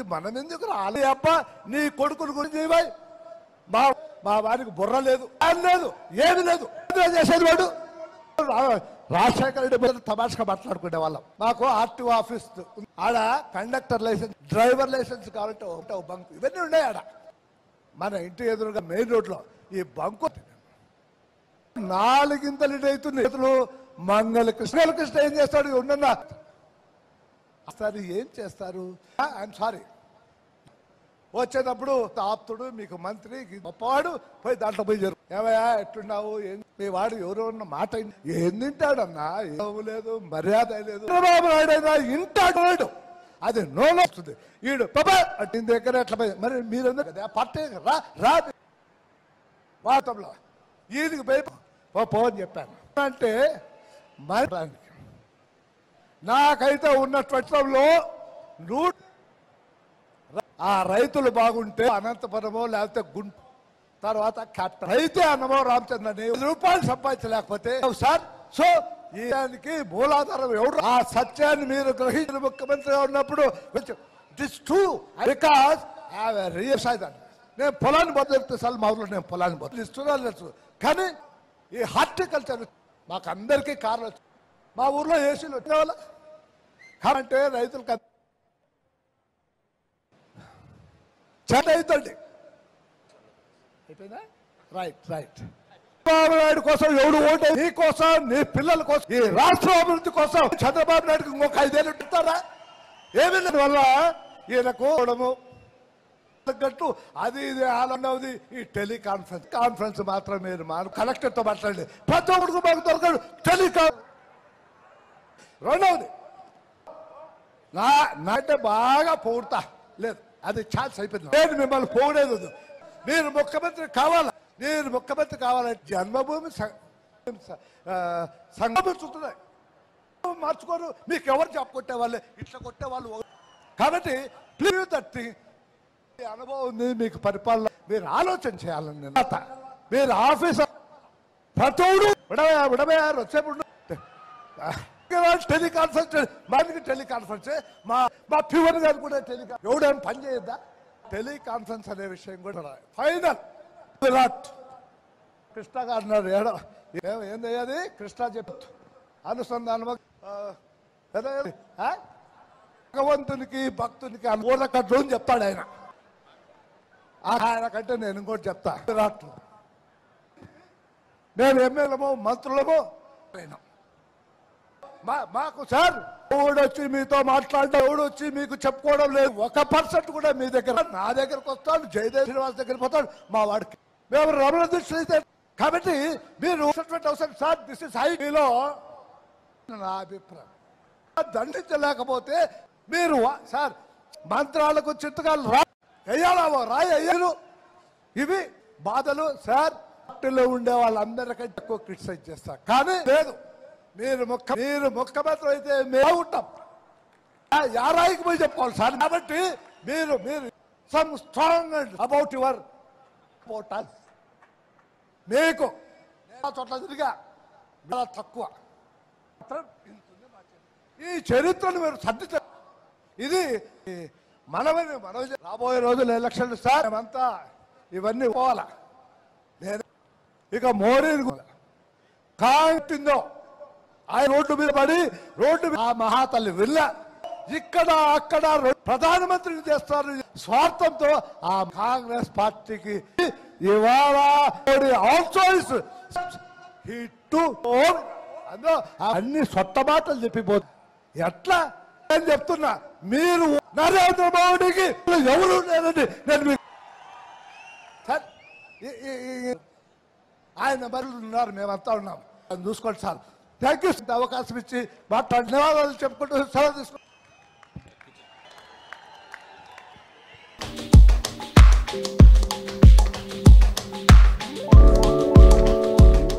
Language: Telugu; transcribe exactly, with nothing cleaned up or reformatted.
మనం ఎందుకు రాలే అబ్బా నీ కొడుకుని గురించి ఇవ్వాలి మా మా వారికి బుర్ర లేదు లేదు ఏమి లేదు చేసేది వాడు రాజశేఖర రెడ్డి తమాషగా మాట్లాడుకునే వాళ్ళం మాకు ఆర్టీఓ ఆఫీస్ ఆడ కండక్టర్ లైసెన్స్ డ్రైవర్ లైసెన్స్ కావాలంటే ఒకటే బంకు ఇవన్నీ ఉన్నాయి ఆడ మన ఇంటి ఎదురుగా మెయిన్ రోడ్లో ఈ బంకు నాలుగింతలు ఇటు అవుతుంది మంగళ కృష్ణ కృష్ణ ఏం చేస్తాడు ఉండన్నా సార్ ఏం చేస్తారు ఐఎమ్ సారీ వచ్చేటప్పుడు ఆప్తుడు మీకు మంత్రి గొప్పవాడు పోయి దాంట్లో పోయి జరుగు ఏమయ్యా ఎట్లున్నావు మీ వాడు ఎవరో ఉన్న మాట ఏం తింటాడన్నా ఏమో లేదు మర్యాద లేదు చంద్రబాబు నాయుడు అయినా ఇంటాడు అది నోలో వస్తుంది ఈడు బాబా నీ దగ్గర ఎట్లా పోయి మరి మీరందరూ కదా పట్టే రా రా వాతంలో ఈదికి పోయి పో అని చెప్పాను అంటే మరి నాకైతే ఉన్నట్లో నూట ఆ రైతులు బాగుంటే అనంతపురమో లేకపోతే గుంటూరు తర్వాత క్యాపిటల్ అయితే అన్నమో రామచంద్రని రూపాయలు సంపాదించలేకపోతే సార్ సో ఈ దానికి మూలాధారం ఎవరు ఆ సత్యాన్ని మీరు గ్రహించిన ముఖ్యమంత్రిగా ఉన్నప్పుడు దిస్ ట్రూ బికాస్ నేను పొలాన్ని బదులు సార్ మా ఊళ్ళో నేను పొలాన్ని బదులు ఇస్తున్నాను తెలుసు కానీ ఈ హార్టికల్చర్ మాకు అందరికీ కారణం మా ఊర్లో ఏసీలు వచ్చిన వాళ్ళ కాబట్టి రైతులకు అవుతుంది రైట్ రైట్ చంద్రబాబు నాయుడు కోసం ఎవడు ఓటే నీ కోసం నీ పిల్లల కోసం ఈ రాష్ట్ర అభివృద్ధి కోసం చంద్రబాబు నాయుడుకి ఇంకొక ఐదేళ్ళు ఉంటారా ఏమి వల్ల ఈయనకు తగ్గట్టు అది ఇది ఆనందవుది ఈ టెలికాన్ఫరెన్స్ కాన్ఫరెన్స్ మాత్రం మీరు మా కలెక్టర్తో మాట్లాడండి ప్రతి ఒక్కరికి మాకు దొరకడు టెలికాన్ రెండవది నా నాటే బాగా పొగుడతా లేదు అది ఛాన్స్ అయిపోయింది నేను మిమ్మల్ని పోగలేదు మీరు ముఖ్యమంత్రి కావాలా మీరు ముఖ్యమంత్రి కావాలంటే జన్మభూమి సంగమం చుట్టున్నాయి మార్చుకోరు మీకు ఎవరు చెప్ప కొట్టే వాళ్ళే ఇట్లా కొట్టే వాళ్ళు కాబట్టి ప్లీజ్ దట్టి అనుభవం ఉంది మీకు పరిపాలన మీరు ఆలోచన చేయాలని మీరు ఆఫీసర్ ప్రతోడు విడవయా విడవయారు వచ్చేప్పుడు టెలికాన్ఫరెన్స్ మనకి టెలికాన్ఫరెన్స్ మా మా ప్యూర్ గారు కూడా టెలికా ఎవడేం పని చేయొద్దా టెలికాన్ఫరెన్స్ అనే విషయం కూడా ఫైనల్ విరాట్ కృష్ణ గారు అన్నారు ఏడో ఏందయ్యాది కృష్ణ చెప్తూ అనుసంధానం భగవంతునికి భక్తునికి అనుకూలకట్లు అని చెప్తాడు ఆయన ఆయన కంటే నేను ఇంకోటి చెప్తా విరాట్ మేము ఎమ్మెల్యేమో మంత్రులమో మాకు సార్ ఎవడు వచ్చి మీతో మాట్లాడడం ఎవడు వచ్చి మీకు చెప్పుకోవడం లేదు ఒక పర్సెంట్ కూడా మీ దగ్గర నా దగ్గరకు వస్తాడు జయదేవ్ శ్రీనివాస్ దగ్గరికి పోతాడు మా వాడికి మేము రమణ దృష్టి అయితే కాబట్టి మీరు సార్ దిస్ ఇస్ హైలో నా అభిప్రాయం దండించలేకపోతే మీరు సార్ మంత్రాలకు చిత్తకాలు రా వేయాలావో రాయి అయ్యారు ఇవి బాధలు సార్ పార్టీలో ఉండే వాళ్ళందరికంటే ఎక్కువ క్రిటిసైజ్ చేస్తారు కానీ లేదు మీరు ముఖ్య మీరు ముఖ్యమంత్రి అయితే మేము ఉంటాం యారాయికి పోయి చెప్పుకోవాలి సార్ కాబట్టి మీరు మీరు some strong about your portal మీకు చోట్ల తిరిగా చాలా తక్కువ ఈ చరిత్రను మీరు సర్దించారు ఇది మనమని మనం రాబోయే రోజులు ఎలక్షన్లు సార్ మేమంతా ఇవన్నీ పోవాలా నేను ఇక మోడీ కాంటిందో ఆయన రోడ్డు మీద పడి రోడ్డు ఆ మహాతల్లి విల్ల ఇక్కడ అక్కడ ప్రధానమంత్రిని చేస్తారు స్వార్థంతో ఆ కాంగ్రెస్ పార్టీకి ఇవాళ ఆల్సో అందులో అన్ని సొట్ట మాటలు చెప్పిపోతుంది ఎట్లా నేను చెప్తున్నా మీరు నరేంద్ర మోడీకి ఎవరు లేదండి నేను మీకు సార్ ఆయన బరువులు ఉన్నారు మేమంతా ఉన్నాం చూసుకోండి సార్ థ్యాంక్ యూ అవకాశం ఇచ్చి మాట్లాడిన ధన్యవాదాలు చెప్పుకుంటూ సెలవు తీసుకుంటాం.